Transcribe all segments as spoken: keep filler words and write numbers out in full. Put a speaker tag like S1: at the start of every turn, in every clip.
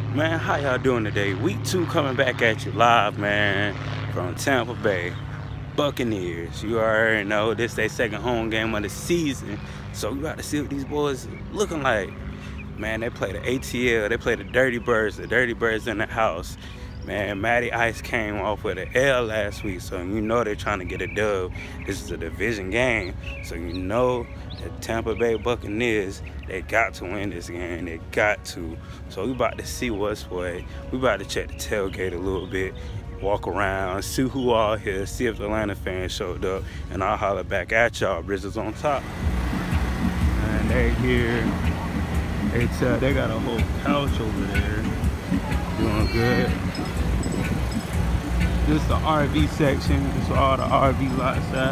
S1: Man, how y'all doing today? Week two coming back at you live, man, from Tampa Bay Buccaneers. You already know this their second home game of the season, so we about to see what these boys looking like. Man, they play the A T L, they play the Dirty Birds, the Dirty Birds in the house. Man, Matty Ice came off with an L last week, so you know they're trying to get a dub. This is a division game, so you know the Tampa Bay Buccaneers, they got to win this game. They got to. So we about to see what's what. We about to check the tailgate a little bit, walk around, see who all here, see if the Atlanta fans showed up, and I'll holler back at y'all. Brizzles on top. And they here. They tell they got a whole couch over there. Doing good. This is the R V section. This is where all the R V lots at.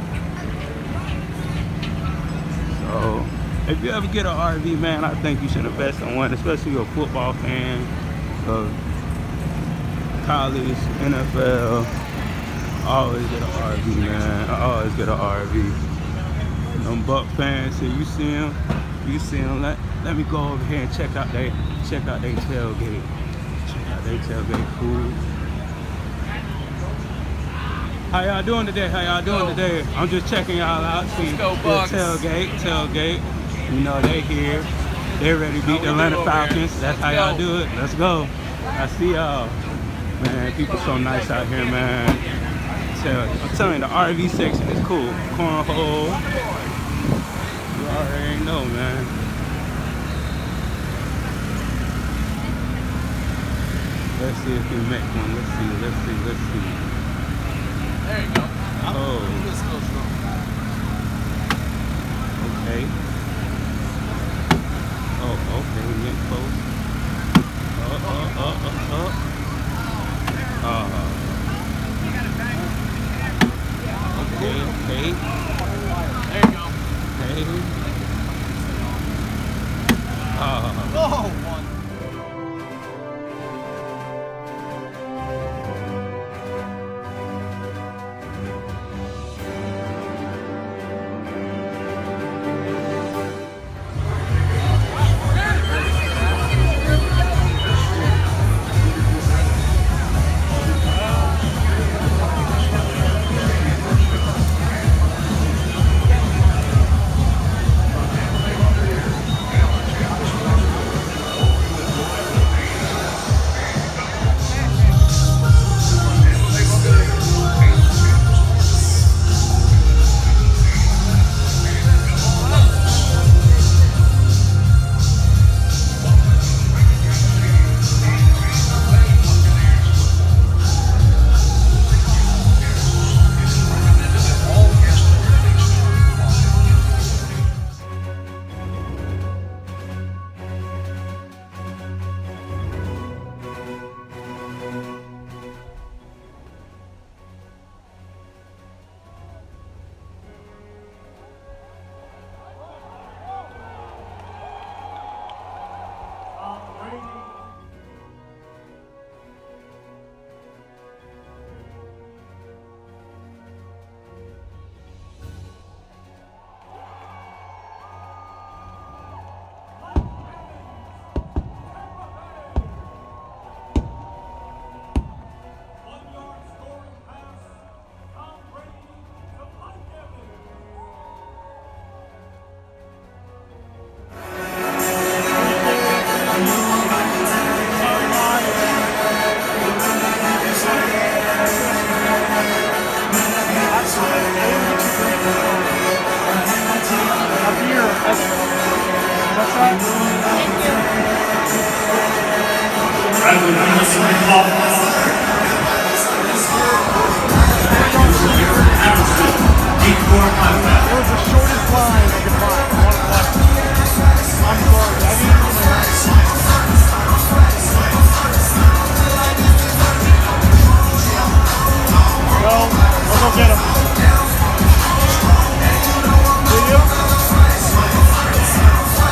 S1: So, if you ever get an R V, man, I think you should invest in one, especially if you're a football fan of college, N F L. Always get an R V, man. I always get an R V. Them Buck fans here, you see them? You see them? Let, let me go over here and check out they check out their tailgate. Check out their tailgate food. How y'all doing today? How y'all doing
S2: go.
S1: today? I'm just checking y'all out. See
S2: Let's go,
S1: the
S2: Bucks.
S1: tailgate, tailgate. You know they here. They ready to beat the Atlanta Falcons. That's how y'all do it. Let's go. I see y'all. Man, people so nice out here, man. I'm telling you, the R V section is cool. Cornhole. You already know, man. Let's see if we make one. Let's see, let's see, let's see.
S2: There you go.
S1: Oh.
S2: This goes strong.
S1: Okay. Oh, okay, we get close. Uh, uh, uh, uh, uh. Uh. Okay, okay.
S2: There you go.
S1: Okay. Uh.
S2: Oh, one.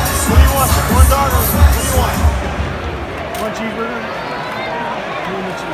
S3: Cheeseburger?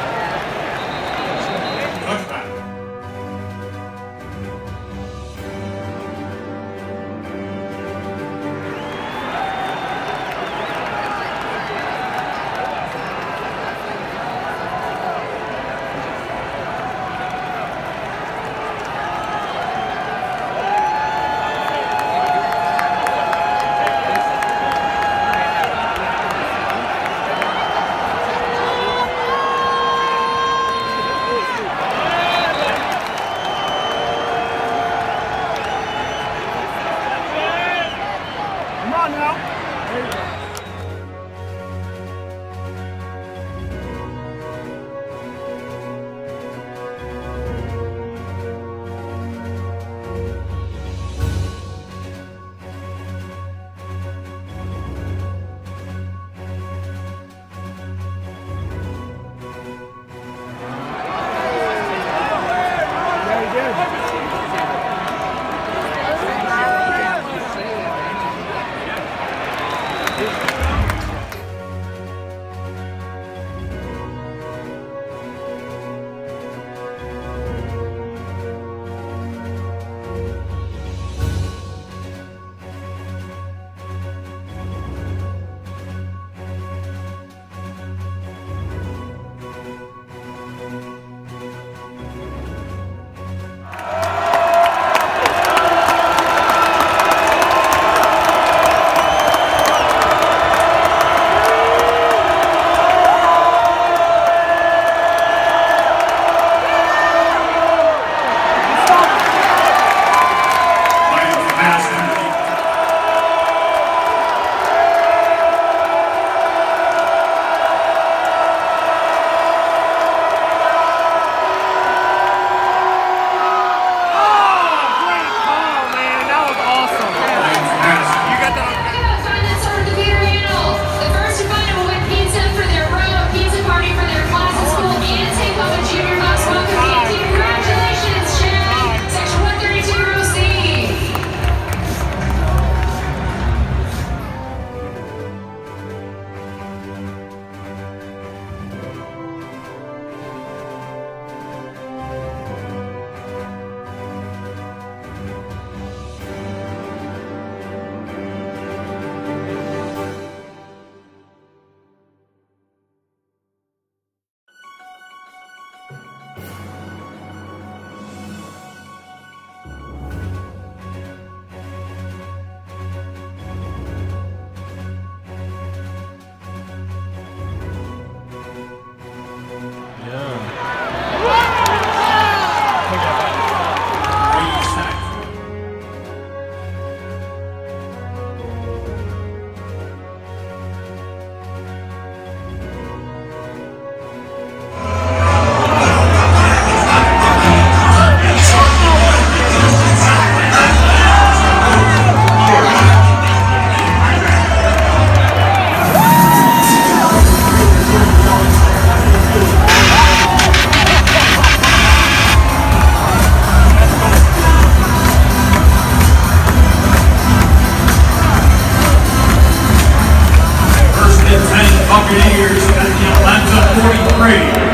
S3: Buccaneers lines up forty-three.